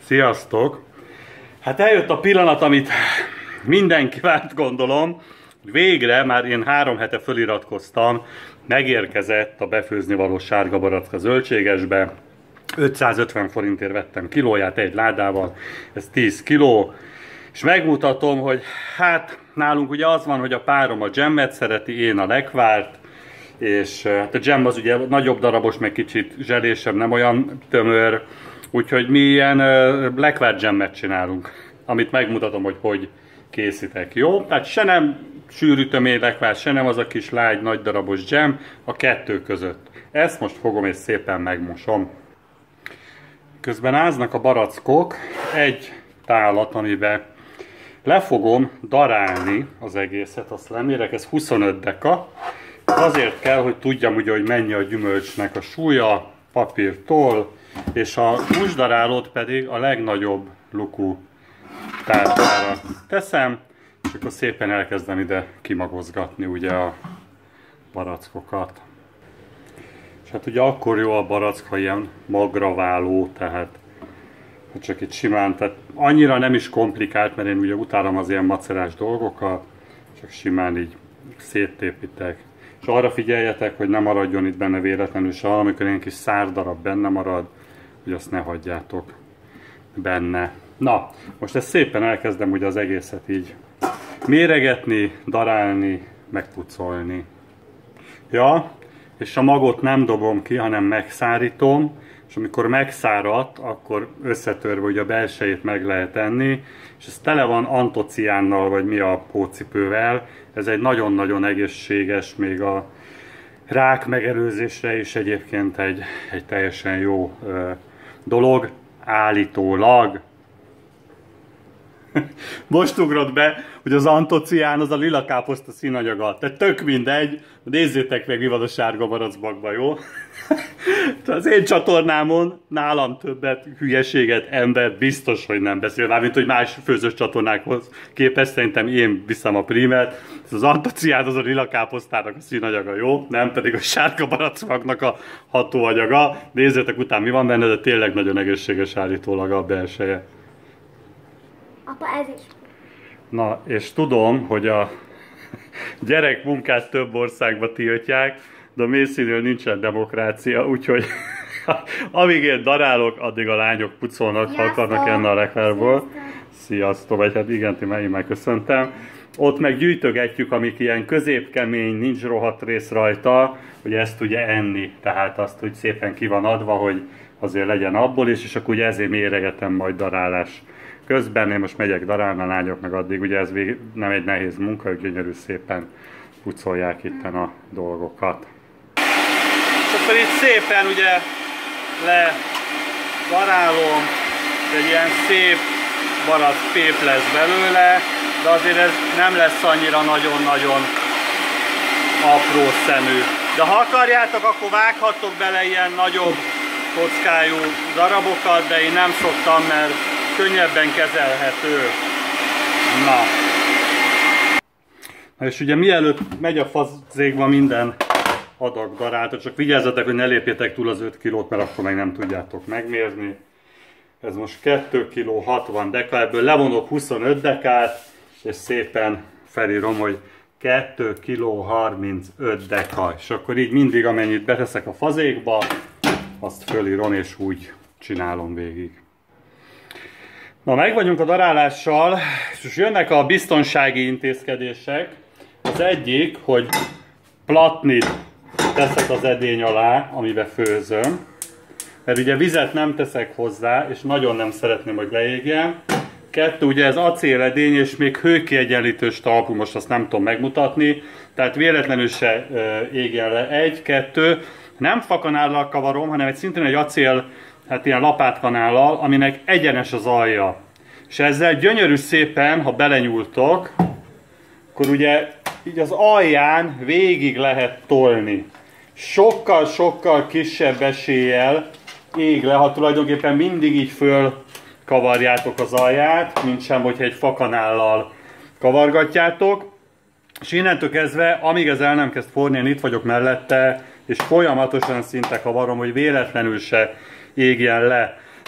Sziasztok! Hát eljött a pillanat, amit mindenki várt, gondolom. Végre, már én 3 hete föliratkoztam, megérkezett a befőzni való sárga barack a zöldségesbe. 550 forintért vettem kilóját egy ládával, ez 10 kiló. És megmutatom, hogy hát nálunk ugye az van, hogy a párom a dzsemmet szereti, én a lekvárt. És hát a dzsemm az ugye nagyobb darabos, meg kicsit zselésebb, nem olyan tömör. Úgyhogy mi ilyen lekvárt dzsemmet csinálunk, amit megmutatom, hogy hogy készítek, jó? Tehát se nem sűrű tömény lekvár, se nem az a kis lágy, nagy darabos dzsemm, a kettő között. Ezt most fogom és szépen megmosom. Közben áznak a barackok egy tálat, amiben le fogom darálni az egészet, azt lemérek, ez 25 deka. Azért kell, hogy tudjam ugye, hogy mennyi a gyümölcsnek a súlya, papírtól, és a húsdarálót pedig a legnagyobb lukú tálcára teszem, és akkor szépen elkezdem ide kimagozgatni ugye a barackokat. És hát ugye akkor jó a barack, ha ilyen magra váló, tehát csak itt simán, tehát annyira nem is komplikált, mert én ugye utálom az ilyen macerás dolgokat, csak simán így széttépítek. És arra figyeljetek, hogy ne maradjon itt benne véletlenül se, amikor ilyen kis szárdarab benne marad, hogy azt ne hagyjátok benne. Na, most ezt szépen elkezdem ugye az egészet így méregetni, darálni, megpucolni. Ja, és a magot nem dobom ki, hanem megszárítom, és amikor megszáradt, akkor összetörve ugye a belsejét meg lehet enni, és ez tele van antociánnal, vagy mi a hócipővel. Ez egy nagyon-nagyon egészséges, még a rák megelőzésre is egyébként egy teljesen jó dolog, állítólag. Most ugrott be, hogy az antocián az a lila káposzta színanyaga. Tehát tök mindegy, nézzétek meg, mi van a sárga barackban, jó? Az én csatornámon nálam többet hülyeséget ember biztos, hogy nem beszél. Mármint, hogy más főzős csatornákhoz képest, szerintem én viszem a prímet. Az antocián az a lila káposztának a színanyaga, jó? Nem pedig a sárga baracknak a hatóanyaga. Nézzétek után, mi van benne, de tényleg nagyon egészséges állítólag a belseje. Apa, ez is. Na, és tudom, hogy a gyerekmunkát több országba tiltják, de a Mészínnél nincsen demokrácia, úgyhogy amíg én darálok, addig a lányok pucolnak, ha akarnak enni a lekvárból. Sziasztok, vagy hát igen, én már köszöntem. Ott meg gyűjtögetjük, amik ilyen középkemény, nincs rohadt rész rajta, hogy ezt ugye enni. Tehát azt, hogy szépen ki van adva, hogy azért legyen abból is, és akkor ugye ezért méregetem majd darálás közben. Én most megyek darálni, a lányok meg addig, ugye ez nem egy nehéz munka, hogy gyönyörű szépen pucolják itten a dolgokat. És akkor itt szépen ugye ledarálom, egy ilyen szép barack pép lesz belőle, de azért ez nem lesz annyira nagyon-nagyon apró szemű. De ha akarjátok, akkor vághattok bele ilyen nagyobb kockájú darabokat, de én nem szoktam, mert könnyebben kezelhető. Na. És ugye mielőtt megy a fazékba minden adag daráltat, csak vigyázzatok, hogy ne lépjetek túl az 5 kilót, mert akkor meg nem tudjátok megmérni. Ez most 2 kg 60 deka, ebből levonok 25 dekát, és szépen felírom, hogy 2 kg 35 deka. És akkor így mindig, amennyit beteszek a fazékba, azt fölírom, és úgy csinálom végig. Na, meg vagyunk a darálással, és most jönnek a biztonsági intézkedések. Az egyik, hogy platnit teszek az edény alá, amiben főzöm. Mert ugye vizet nem teszek hozzá, és nagyon nem szeretném, hogy leégjen. 2, ugye ez acéledény, és még hőkiegyenlítős talpú, most azt nem tudom megmutatni. Tehát véletlenül se égjen le. 1, 2, nem fakanállal kavarom, hanem szintén egy acél, hát ilyen lapátkanállal, aminek egyenes az alja. És ezzel gyönyörű szépen, ha belenyúltok, akkor ugye így az alján végig lehet tolni. Sokkal-sokkal kisebb eséllyel ég le, ha tulajdonképpen mindig így fölkavarjátok az alját, mint sem, hogyha egy fakanállal kavargatjátok. És innentől kezdve, amíg ez el nem kezd forni, én itt vagyok mellette, és folyamatosan szinte kavarom, hogy véletlenül se égjen le.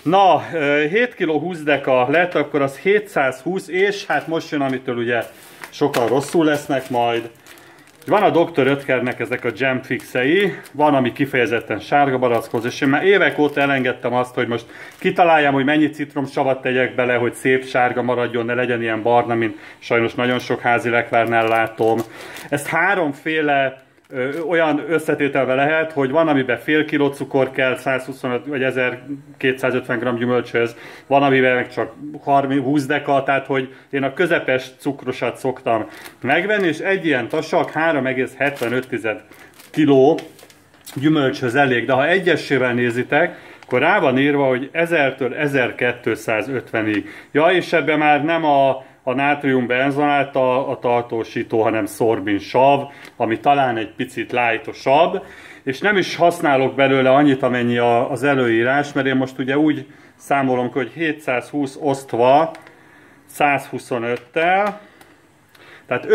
Na, 7 kg 20 deka lett, akkor az 720, és hát most jön, amitől ugye sokan rosszul lesznek majd. Van a Dr. Oetkernek ezek a jam fixei, van, ami kifejezetten sárga barackhoz, és én már évek óta elengedtem azt, hogy most kitaláljam, hogy mennyi citromsavat tegyek bele, hogy szép sárga maradjon, ne legyen ilyen barna, mint sajnos nagyon sok házi lekvárnál látom. Ezt háromféle olyan összetételve lehet, hogy van, amiben fél kiló cukor kell 125 vagy 1250 g gyümölcshöz, van, amiben meg csak 20 deka, tehát hogy én a közepes cukrosat szoktam megvenni, és egy ilyen tasak 3,75 kg gyümölcshöz elég, de ha egyesével nézitek, akkor rá van írva, hogy 1000-től 1250-ig. Ja, és ebben már nem a nátriumbenzonát a tartósító, hanem szorbinsav, ami talán egy picit lájtosabb, és nem is használok belőle annyit, amennyi az előírás, mert én most ugye úgy számolom, hogy 720 osztva 125-tel, tehát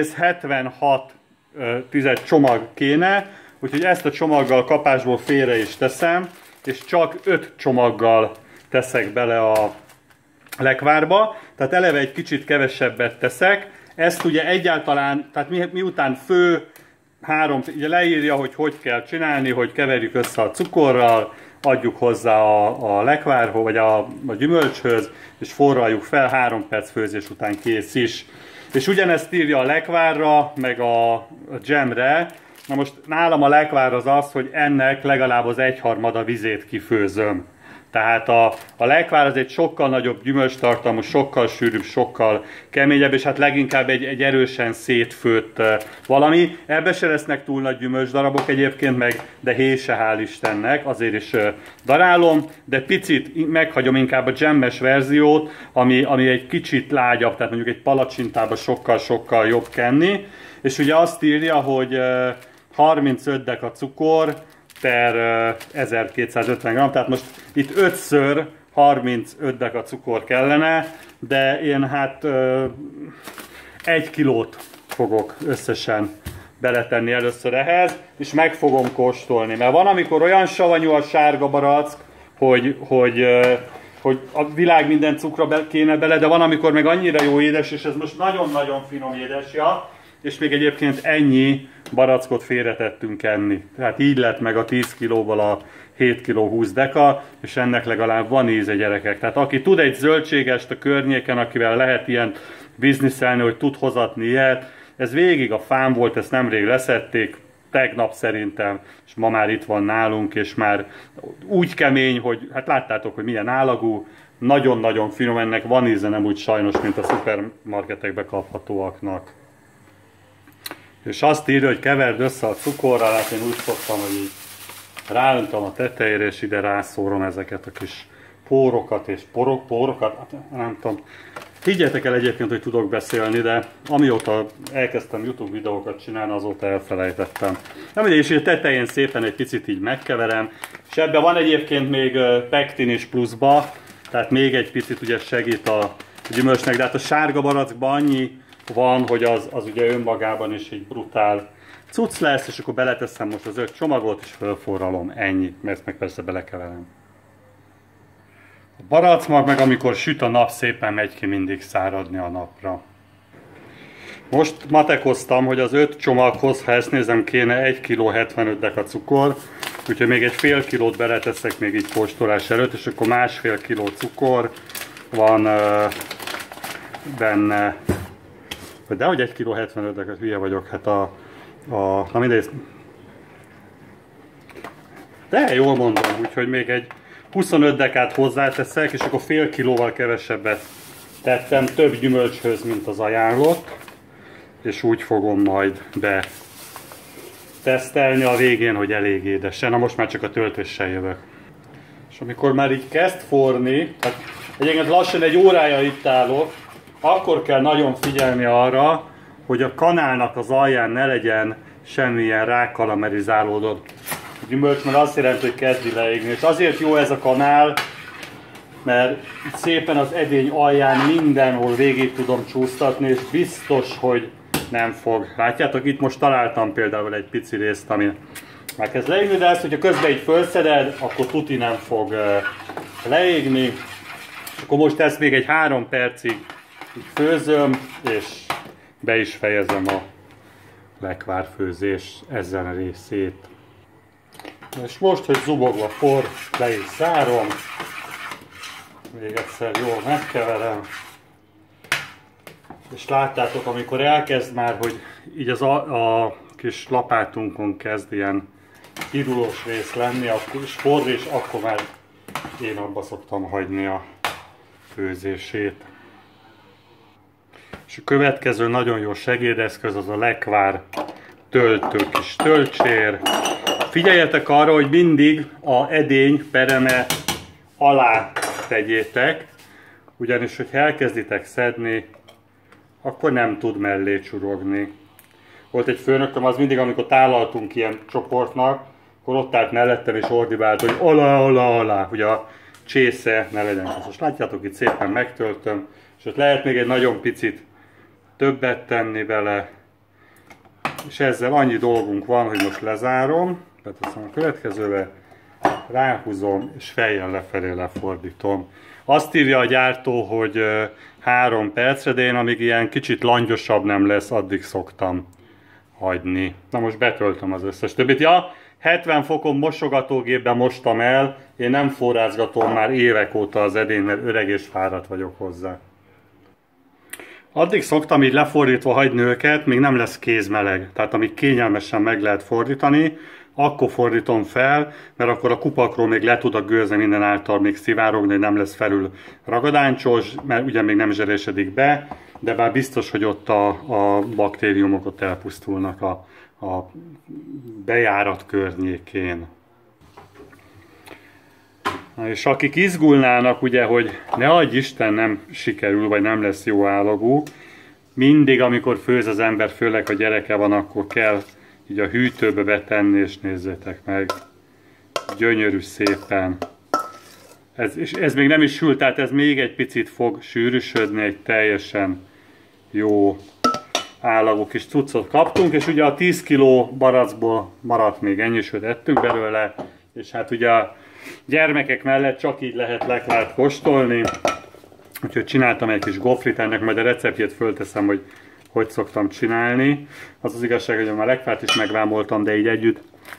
5,76 csomag kéne, úgyhogy ezt a csomaggal kapásból félre is teszem, és csak 5 csomaggal teszek bele a lekvárba, tehát eleve egy kicsit kevesebbet teszek. Ezt ugye egyáltalán, tehát miután ugye leírja, hogy kell csinálni, hogy keverjük össze a cukorral, adjuk hozzá a lekvárhoz, vagy a gyümölcshöz, és forraljuk fel, 3 perc főzés után kész is. És ugyanezt írja a lekvárra, meg a jamre. Na most nálam a lekvár az, hogy ennek legalább az 1/3 vizét kifőzöm. Tehát a lekvár az egy sokkal nagyobb gyümölcstartalmú, sokkal sűrűbb, sokkal keményebb, és hát leginkább egy erősen szétfőtt valami. Ebbe se lesznek túl nagy gyümölcsdarabok egyébként, de hése, hál' Istennek, azért is darálom, de picit meghagyom inkább a jammes verziót, ami egy kicsit lágyabb, tehát mondjuk egy palacsintába sokkal-sokkal jobb kenni. És ugye azt írja, hogy 35 deka cukor per 1250 g, tehát most itt 5-ször 35 deka cukor kellene, de én hát 1 kilót fogok összesen beletenni először ehhez, és meg fogom kóstolni, mert van, amikor olyan savanyú a sárga barack, hogy a világ minden cukra kéne bele, de van, amikor meg annyira jó édes, és ez most nagyon-nagyon finom édesja, és még egyébként ennyi barackot félretettünk enni. Tehát így lett meg a 10 kilóval a 7 kg 20 deka, és ennek legalább van íze, gyerekek. Tehát aki tud egy zöldségest a környéken, akivel lehet ilyen bizniszelni, hogy tud hozatni ilyet, ez végig a fám volt, ezt nemrég leszették, tegnap szerintem, és ma már itt van nálunk, és már úgy kemény, hogy hát láttátok, hogy milyen állagú, nagyon-nagyon finom, ennek van íze, nem úgy sajnos, mint a szupermarketekbe kaphatóaknak. És azt írja, hogy keverd össze a cukorral, hát én úgy szoktam, hogy így ráöntöm a tetejére, és ide rászórom ezeket a kis pórokat és porokat, hát nem tudom. Higgyetek el egyébként, hogy tudok beszélni, de amióta elkezdtem YouTube videókat csinálni, azóta elfelejtettem. Nem, és a tetején szépen egy picit így megkeverem, és ebben van egyébként még pektin is pluszba, tehát még egy picit ugye segít a gyümölcsnek, de hát a sárga barackban annyi van, hogy az ugye önmagában is egy brutál cucc lesz, és akkor beleteszem most az 5 csomagot, és fölforralom, ennyi, mert meg persze belekeverem. A barackmag meg amikor süt a nap, szépen megy ki mindig száradni a napra. Most matekoztam, hogy az 5 csomaghoz, ha ezt nézem, kéne 1 kg 75 deka cukor, úgyhogy még egy fél kilót beleteszek még így kóstolás előtt, és akkor 1,5 kg cukor van benne. De hogy 1 kg 75 deka, hülye vagyok, hát na mindegy. De jól mondom, úgyhogy még egy 25 dekát hozzáteszek, és akkor fél kilóval kevesebbet tettem, több gyümölcshöz, mint az ajánlott, és úgy fogom majd tesztelni a végén, hogy elég édesen. Na most már csak a töltéssel jövök. És amikor már így kezd forni, hát egyébként lassan egy órája itt állok, akkor kell nagyon figyelni arra, hogy a kanálnak az alján ne legyen semmilyen rákaramelizálódott gyümölcs, mert azt jelenti, hogy kezdi leégni. És azért jó ez a kanál, mert szépen az edény alján mindenhol végig tudom csúsztatni, és biztos, hogy nem fog. Látjátok, itt most találtam például egy pici részt, ami elkezd leégni, de ezt, hogyha közben így felszeded, akkor tuti nem fog leégni, és akkor most ezt még egy 3 percig így főzöm, és be is fejezem a lekvárfőzés ezen a részét. És most, hogy zubogva forr, le is zárom, még egyszer jól megkeverem, és láttátok, amikor elkezd már, hogy így a kis lapátunkon kezd ilyen pirulós rész lenni, és forr, és akkor már én abba szoktam hagyni a főzését. És a következő nagyon jó segédeszköz az a lekvár töltő kis töltsér. Figyeljetek arra, hogy mindig a edény pereme alá tegyétek, ugyanis, hogy elkezditek szedni, akkor nem tud mellé csurogni. Volt egy főnököm, az mindig, amikor tálaltunk ilyen csoportnak, akkor ott állt mellettem és ordibált, hogy alá, hogy a csésze ne legyen. Most látjátok, itt szépen megtöltöm, és ott lehet még egy nagyon picit többet tenni bele, és ezzel annyi dolgunk van, hogy most lezárom, tehát aztán a következőbe ráhúzom, és fejjel lefelé lefordítom. Azt írja a gyártó, hogy 3 percre, de én amíg ilyen kicsit langyosabb nem lesz, addig szoktam hagyni. Na most betöltöm az összes többit. Ja, 70 fokon mosogatógépben mostam el, én nem forrázgatom már évek óta az edényt, mert öreg és fáradt vagyok hozzá. Addig szoktam így lefordítva hagyni őket, még nem lesz kézmeleg. Tehát amíg kényelmesen meg lehet fordítani, akkor fordítom fel, mert akkor a kupakról még le tud a gőze minden által még szivárogni, nem lesz felül ragadáncsos, mert ugye még nem zselésedik be, de bár biztos, hogy ott a baktériumok ott elpusztulnak a bejárat környékén. Na, és akik izgulnának, ugye, hogy ne adj Isten, nem sikerül, vagy nem lesz jó állagú, mindig, amikor főz az ember, főleg ha gyereke van, akkor kell így a hűtőbe betenni, és nézzétek meg, gyönyörű szépen. Ez még nem is sült, tehát ez még egy picit fog sűrűsödni, egy teljesen jó állagú kis cuccot kaptunk, és ugye a 10 kg barackból maradt még ennyi, sőt ettünk belőle, és hát ugye a gyermekek mellett csak így lehet lekvárt kóstolni, úgyhogy csináltam egy kis gofrit, ennek majd a receptjét fölteszem, hogy hogy szoktam csinálni. Az az igazság, hogy már lekvárt is megvámoltam, de így együtt.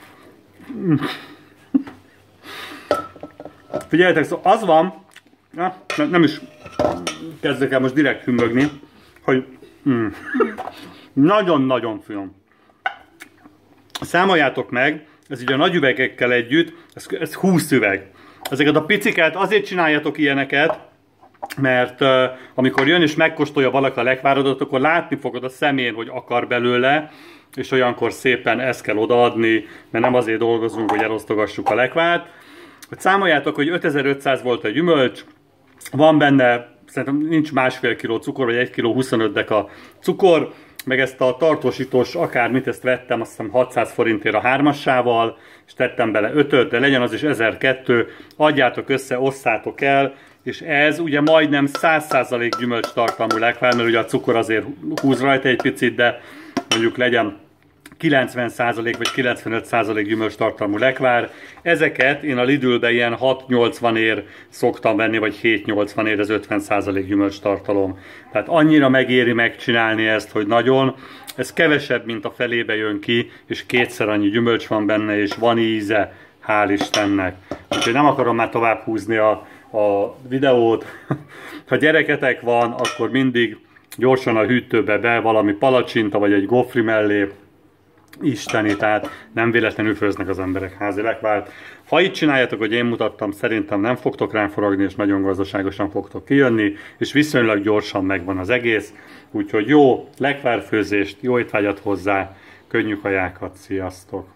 Figyeljetek, szóval az van, nem is kezdek el most direkt hümmögni, hogy nagyon-nagyon finom. Számoljátok meg, ez így a nagy üvegekkel együtt, ez 20 üveg. Ezeket a piciket azért csináljatok ilyeneket, mert amikor jön és megkóstolja valaki a lekvárodat, akkor látni fogod a szemén, hogy akar belőle, és olyankor szépen ezt kell odaadni, mert nem azért dolgozunk, hogy elosztogassuk a lekvárt. Hogy számoljátok, hogy 5500 volt a gyümölcs, van benne, szerintem nincs 1,5 kg cukor, vagy 1 kg 25 deka cukor, meg ezt a tartósítós akármit, ezt vettem, azt hiszem 600 forintért a 3-assával, és tettem bele 5-öt, de legyen az is 1002, adjátok össze, osszátok el, és ez ugye majdnem 100% gyümölcs tartalmú lekvár, mert ugye a cukor azért húz rajta egy picit, de mondjuk legyen 90% vagy 95% gyümölcs tartalmú lekvár. Ezeket én a Lidlbe ilyen 6,80 ér szoktam venni, vagy 7,80 ér, ez 50% gyümölcs tartalom. Tehát annyira megéri megcsinálni ezt, hogy nagyon. Ez kevesebb, mint a felébe jön ki, és 2-szer annyi gyümölcs van benne, és van íze, hál' Istennek. Úgyhogy nem akarom már tovább húzni a videót. Ha gyereketek van, akkor mindig gyorsan a hűtőbe be valami palacsinta, vagy egy gofri mellé, isteni, tehát nem véletlenül főznek az emberek házi lekvárt. Ha így csináljátok, hogy én mutattam, szerintem nem fogtok rám forogni, és nagyon gazdaságosan fogtok kijönni, és viszonylag gyorsan megvan az egész. Úgyhogy jó lekvárfőzést, jó étvágyat hozzá, könnyű kajákat, sziasztok!